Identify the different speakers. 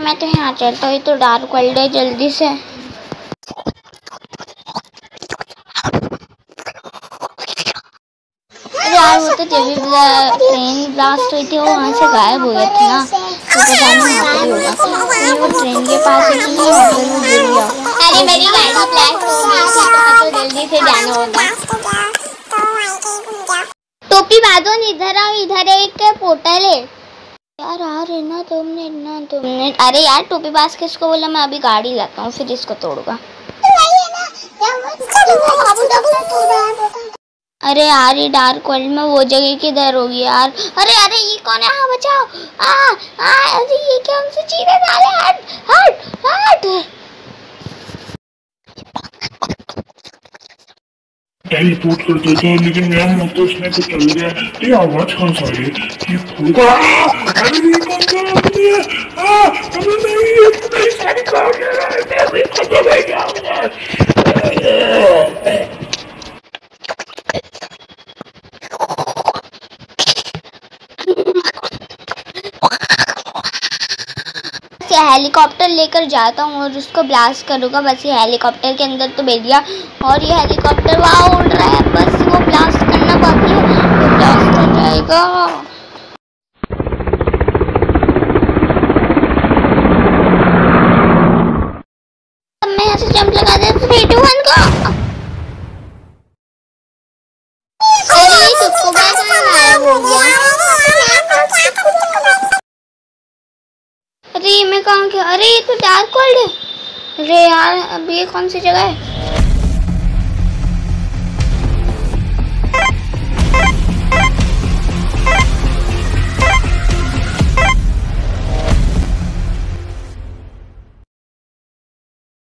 Speaker 1: मैं तो यहाँ चलता हूँ, तो डार्क वर्ल्ड है, जल्दी से। अरे यार वो तो जब भी ट्रेन ब्लास्ट हुई थी वो वहाँ से गायब हो गया था ना, तो पता नहीं वहाँ पे भी होगा। तो वो ट्रेन के पास है कि नहीं अगर वो गिर गया।
Speaker 2: अरे मेरी गाड़ी ब्लास्ट हो गई थी, तो जल्दी से जाना होगा।
Speaker 1: टोपी बांधो, इधर आओ, इधर एक पोर्टल है यार। आ रहे ना 2 मिनट। अरे यार टोपी बाज किसको बोला, मैं अभी गाड़ी लाता हूँ फिर इसको तोड़ूंगा। अरे यार ये डार्क वर्ल्ड में वो जगह किधर होगी यार। अरे अरे ये कौन है, हाँ बचाओ। अरे ये क्या हमसे चीरे डाले, हट हट हट।
Speaker 3: टेलीपोर्ट कर देता है, लेकिन मेरा मन तो इसमें तो चल गया। ये आवाज कहाँ से आ रही है? ये फूका। अरे ये कौन सा आदमी है? अरे नहीं, ये तो मेरी सारी कार ले रहा है, मैं भी खत्म हो जाऊंगा।
Speaker 1: हेलीकॉप्टर लेकर जाता हूँ और उसको ब्लास्ट करूँगा। बस ये हेलीकॉप्टर के अंदर तो बैठ गया और ये हेलीकॉप्टर वहाँ उड़ रहा है, बस वो ब्लास्ट करना बाकी है, वो ब्लास्ट हो जाएगा। अब मैं यहाँ से जंप लगा दे 3 2 1 को। अरे तुझको गायब हो गया। अरे मैं कहाँ गया? अरे ये तो डार्क वर्ल्ड है। अरे यार अब ये कौन सी जगह है?